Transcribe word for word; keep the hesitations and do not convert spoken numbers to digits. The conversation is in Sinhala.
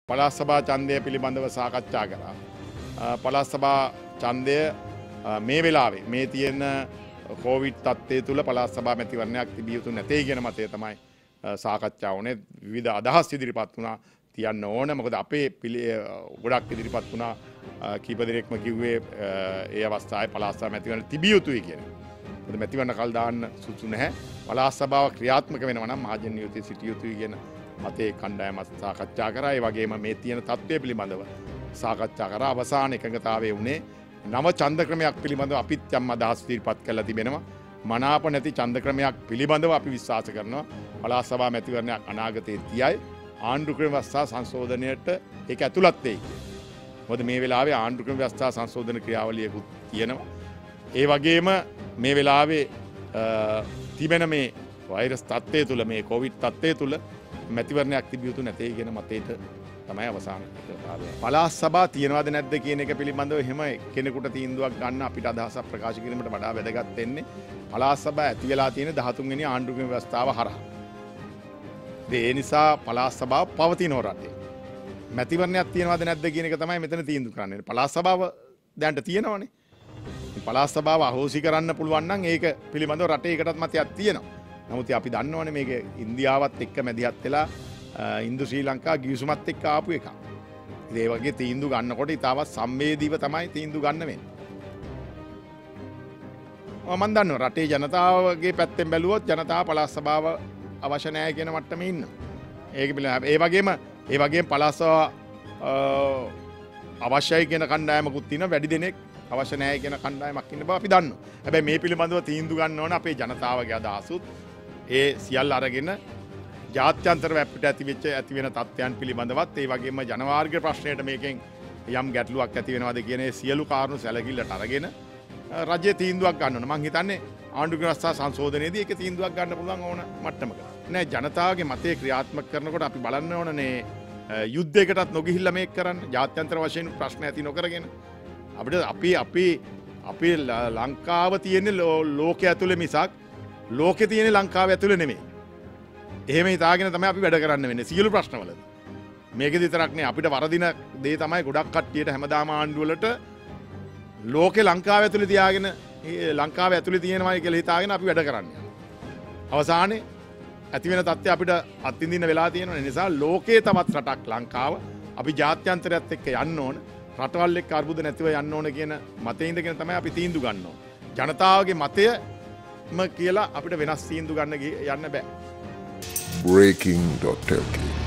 පළාත් සභා ඡන්දය පිළිබඳව සාකච්ඡා කරා. පළාත් සභා ඡන්දය මේ වෙලාවේ මේ තියෙන කොවිඩ් තත්ත්වය තුළ පළාත් සභා මැතිවරණයක් තිබිය යුතු නැtei කියන මතය තමයි සාකච්ඡා වුණේ. විවිධ අදහස් ඉදිරිපත් වුණා තියන්න ඕන. මොකද අපේ ගොඩක් ඉදිරිපත් වුණා කීප දෙනෙක්ම කිව්වේ ඒ අවස්ථාවේ පළාත් සභා මැතිවරණ තිබිය යුතුයි කියන. මොකද මැතිවරණ කල් දාන්න සුසු නැහැ. පළාත් සභාව ක්‍රියාත්මක වෙනවා නම් මහජන නියුතිය සිටිය යුතුයි කියන මතේ කණ්ඩායමත් සාකච්ඡා කරා. ඒ වගේම මේ තියෙන තත්ත්වය පිළිබඳව සාකච්ඡා කරා. අවසාන එකඟතාවයේ උනේ නව ඡන්ද ක්‍රමයක් පිළිබඳව අපිත් යම් අදහස් ඉදිරිපත් කළා තිබෙනවා. මනාප නැති ඡන්ද ක්‍රමයක් පිළිබඳව අපි විශ්වාස කරනවා. පළාත් සභා මැතිවරණයක් අනාගතයේ තියයි ආණ්ඩු ක්‍රම ව්‍යවස්ථා සංශෝධනයට ඒක ඇතුළත් වෙයි. මොකද මේ වෙලාවේ ආණ්ඩු ක්‍රම ව්‍යවස්ථා සංශෝධන ක්‍රියාවලියකුත් තියෙනවා. ඒ වගේම මේ වෙලාවේ තිබෙන මේ වෛරස් තත්ත්වය තුළ මේ කොවිඩ් තත්ත්වය තුළ මැතිවරණයක් තිබිය යුතු නැtei කියන මතයට තමයි අවසාන එකතාවය. පළාත් සභා තියෙනවද නැද්ද කියන එක පිළිබඳව එහෙම කෙනෙකුට තීන්දුවක් ගන්න අපිට අදහසක් ප්‍රකාශ කිරීමට වඩා වැදගත් වෙන්නේ පළාත් සභා ඇති වෙලා තියෙන දහතුන් වෙනි ආණ්ඩු ක්‍රම ව්‍යවස්ථාව හරහා. ඒ නිසා පළාත් සභාව පවතින රටේ. මැතිවරණයක් තියෙනවද නැද්ද කියන එක තමයි මෙතන තීන්දුව කරන්නේ. පළාත් සභාව දැන්ට තියෙනවනේ. පළාත් සභාව අහෝසි කරන්න පුළුවන් නම් ඒක පිළිබඳව රටේ එකටත් මතයක් තියෙනවා. නමුත් අපි දන්නවනේ මේක ඉන්දියාවත් එක්ක මැදිහත් වෙලා ඉන්දු ශ්‍රී ලංකා ගිවිසුමත් එක්ක ආපු එකක්. ඉතින් ඒ වගේ තීන්දුව ගන්නකොට ඊටවත් සංවේදීව තමයි තීන්දුව ගන්න වෙන්නේ. මම දන්නවා රටේ ජනතාවගේ පැත්තෙන් බැලුවොත් ජනතාව පළාත් සභාව අවශ්‍ය නැහැ කියන මට්ටමේ ඉන්නවා. ඒක පිළිබඳව ඒ වගේම ඒ වගේම පළාත් සභාව අවශ්‍යයි කියන කණ්ඩායමකුත් තියෙනවා. වැඩි දෙනෙක් අවශ්‍ය නැහැ කියන කණ්ඩායමක් ඉන්න බව අපි දන්නවා. හැබැයි මේ පිළිබඳව තීන්දුව ගන්න ඕන අපේ ජනතාවගේ අදහසුත් ඒ සියල්ල අරගෙන ජාත්‍යන්තර වැප්පිට ඇතිවෙච්ච ඇති වෙන තත්ත්වයන් පිළිබඳවත් ඒ වගේම ජනවාර්ග ප්‍රශ්නයට මේකෙන් යම් ගැටලුවක් ඇති වෙනවද කියන ඒ සියලු කාරණු සැලකිල්ලට අරගෙන රජයේ තීන්දුවක් ගන්න ඕන. මම හිතන්නේ ආණ්ඩු ව්‍යවස්ථා සංශෝධනයේදී ඒක තීන්දුවක් ගන්න පුළුවන් ඕන මට්ටමක. නෑ ජනතාවගේ මතය ක්‍රියාත්මක කරනකොට අපි බලන්න ඕනනේ යුද්ධයකටත් නොගිහිල්ලා මේක කරන්න. ජාත්‍යන්තර වශයෙන් ප්‍රශ්න ඇති නොකරගෙන අපිට අපි අපි අපි ලංකාව තියෙන්නේ ලෝකයේ ඇතුලේ මිසක් ලෝකේ තියෙන්නේ ලංකාව ඇතුලේ නෙමෙයි. එහෙම හිතාගෙන තමයි අපි වැඩ කරන්න වෙන්නේ සියලු ප්‍රශ්නවලදී. මේකෙදි විතරක් නේ අපිට වරදින දේ තමයි ගොඩක් කට්ටියට හැමදාම ආණ්ඩුව වලට ලෝකේ ලංකාව ඇතුලේ තියාගෙන ලංකාව ඇතුලේ තියෙනවයි කියලා හිතාගෙන අපි වැඩ කරන්නේ. අවසානයේ ඇති වෙන තත්ත්වය අපිට අත්විඳින්න වෙලා තියෙනවා. ඒ නිසා ලෝකේ තවත් රටක් ලංකාව අපි ජාත්‍යන්තරයත් එක්ක යන්න ඕන. රටවල් එක්ක අර්බුද නැතිව යන්න ඕන කියන මතේ ඉඳගෙන තමයි අපි තීන්දුව ගන්න ඕන. ජනතාවගේ මතයම කියලා අපිට වෙනස් තීන්දුව ගන්න යන්න බෑ. breaking dot l k